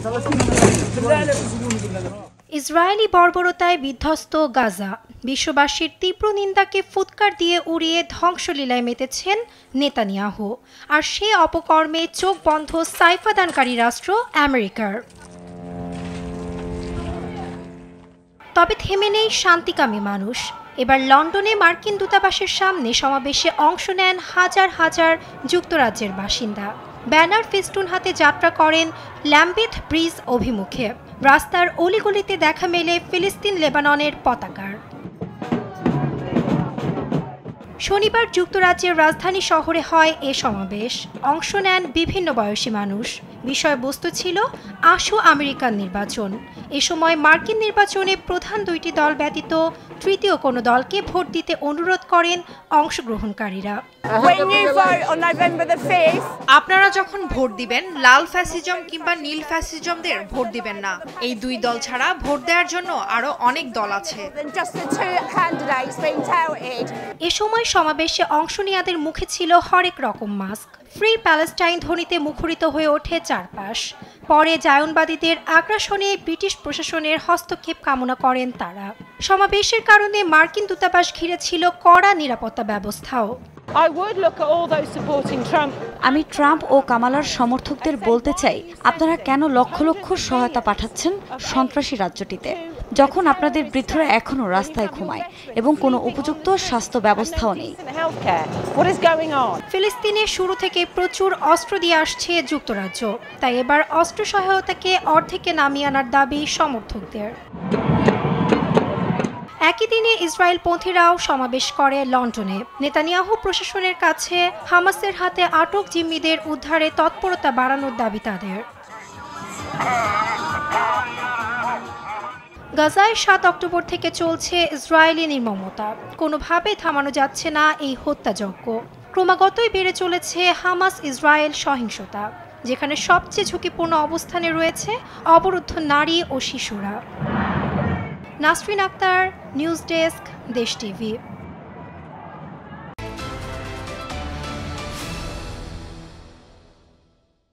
Israeli বর্বরতায় বিধ্বস্ত গাজা, বিশ্ববাসীর তীব্র নিন্দাকে ফুৎকার দিয়ে উড়িয়ে ধ্বংসলীলায় মেতেছেন নেতানিয়াহু, আর সে অপকর্মে চোখ বন্ধ সাইফাদানকারী রাষ্ট্র আমেরিকার। তবে থেমে নেই শান্তিকামী মানুষ। এবার লন্ডনে মার্কিন দূতাবাসের সামনে সমাবেশে অংশ নেন হাজার হাজার যুক্তরাজ্যের বাসিন্দা। ব্যানার ফেস্টুন হাতে যাত্রা করেন ল্যাম্বেথ ব্রিজ অভিমুখে। রাস্তার অলিগলিতে দেখা মেলে ফিলিস্তিন লেবাননের পতাকার। শনিবার যুক্তরাজ্যের রাজধানী শহরে হয় এ সমাবেশ। অংশ নেন বিভিন্ন বয়সী মানুষ। বিষয়বস্তু ছিল আসু আমেরিকান নির্বাচন। এ সময় মার্কিন নির্বাচনে প্রধান দুইটি দল ব্যতীত তৃতীয় কোনো দলকে ভোট দিতে অনুরোধ করেন অংশগ্রহণকারীরা। আপনারা যখন ভোট দিবেন, লাল ফ্যাসিজম কিংবা নীল ফ্যাসিজমদের ভোট দিবেন না। এই দুই দল ছাড়া ভোট দেওয়ার জন্য আরো অনেক দল আছে। এ সময় সমাবেশে অংশ নেওয়াদের মুখে ছিল হরেক রকম মাস্ক। ফ্রি প্যালেস্টাইন ধ্বনিতে মুখরিত হয়ে ওঠে চারপাশ। পরে জায়নবাদীদের আগ্রাসনে ব্রিটিশ প্রশাসনের হস্তক্ষেপ কামনা করেন তারা। সমাবেশের কারণে মার্কিন দূতাবাস ঘিরে ছিল কড়া নিরাপত্তা ব্যবস্থাও। আমি ট্রাম্প ও কামালার সমর্থকদের বলতে চাই, আপনারা কেন লক্ষ লক্ষ সহায়তা পাঠাচ্ছেন সন্ত্রাসী রাজ্যটিতে, যখন আপনাদের বৃদ্ধরা এখনো রাস্তায় ঘুমায় এবং কোনো উপযুক্ত স্বাস্থ্য ব্যবস্থাও নেই। ফিলিস্তিনে শুরু থেকে প্রচুর অস্ত্র দিয়ে আসছে যুক্তরাজ্য, তাই এবার অস্ত্র সহায়তাকে অর্ধেকে নামিয়ে আনার দাবি সমর্থকদের। একই দিনে ইসরায়েলপন্থীরাও সমাবেশ করে লন্ডনে। নেতানিয়াহু প্রশাসনের কাছে হামাসের হাতে আটক জিম্মিদের উদ্ধারে তৎপরতা বাড়ানোর দাবি তাদের। গাজায় ৭ অক্টোবর থেকে চলছে ইসরায়েলি নির্মমতা। কোনোভাবে থামানো যাচ্ছে না এই হত্যাযজ্ঞ। ক্রমাগতই বেড়ে চলেছে হামাস ইসরায়েল সহিংসতা, যেখানে সবচেয়ে ঝুঁকিপূর্ণ অবস্থানে রয়েছে অবরুদ্ধ নারী ও শিশুরা। Nasrin Akter, news desk, Desh TV.